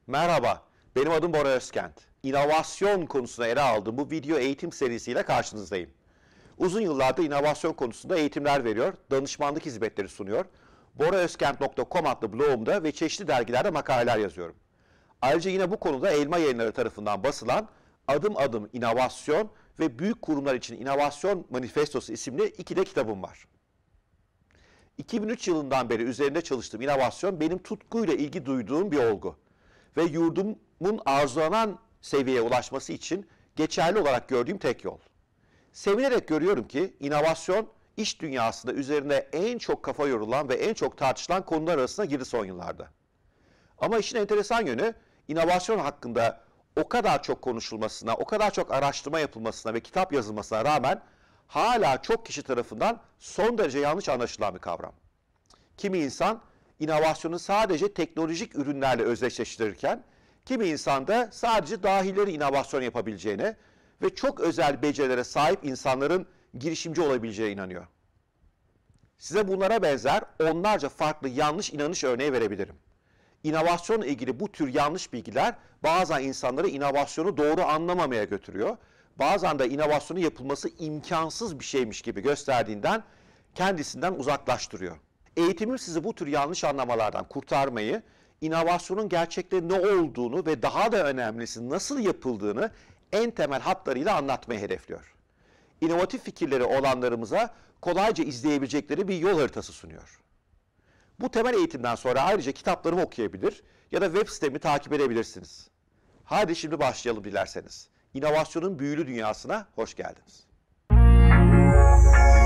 Merhaba, benim adım Bora Özkent. İnovasyon konusuna ele aldığım bu video eğitim serisiyle karşınızdayım. Uzun yıllardır inovasyon konusunda eğitimler veriyor, danışmanlık hizmetleri sunuyor. boraözkent.com adlı blogumda ve çeşitli dergilerde makaleler yazıyorum. Ayrıca yine bu konuda Elma Yayınları tarafından basılan Adım Adım İnovasyon ve Büyük Kurumlar için İnovasyon Manifestosu isimli iki de kitabım var. 2003 yılından beri üzerinde çalıştığım inovasyon benim tutkuyla ilgi duyduğum bir olgu. Ve yurdumun arzulanan seviyeye ulaşması için geçerli olarak gördüğüm tek yol. Sevinerek görüyorum ki inovasyon iş dünyasında üzerinde en çok kafa yorulan ve en çok tartışılan konular arasına girdi son yıllarda. Ama işin enteresan yönü inovasyon hakkında o kadar çok konuşulmasına, o kadar çok araştırma yapılmasına ve kitap yazılmasına rağmen hala çok kişi tarafından son derece yanlış anlaşılan bir kavram. Kimi insan inovasyonu sadece teknolojik ürünlerle özdeşleştirirken, kimi insan da sadece dahileri inovasyon yapabileceğine ve çok özel becerilere sahip insanların girişimci olabileceğine inanıyor. Size bunlara benzer onlarca farklı yanlış inanış örneği verebilirim. İnovasyonla ilgili bu tür yanlış bilgiler bazen insanları inovasyonu doğru anlamamaya götürüyor. Bazen de inovasyonun yapılması imkansız bir şeymiş gibi gösterdiğinden kendisinden uzaklaştırıyor. Eğitimim sizi bu tür yanlış anlamalardan kurtarmayı, inovasyonun gerçekte ne olduğunu ve daha da önemlisi nasıl yapıldığını en temel hatlarıyla anlatmayı hedefliyor. İnovatif fikirleri olanlarımıza kolayca izleyebilecekleri bir yol haritası sunuyor. Bu temel eğitimden sonra ayrıca kitaplarımı okuyabilir ya da web sitemi takip edebilirsiniz. Hadi şimdi başlayalım dilerseniz. İnovasyonun büyülü dünyasına hoş geldiniz.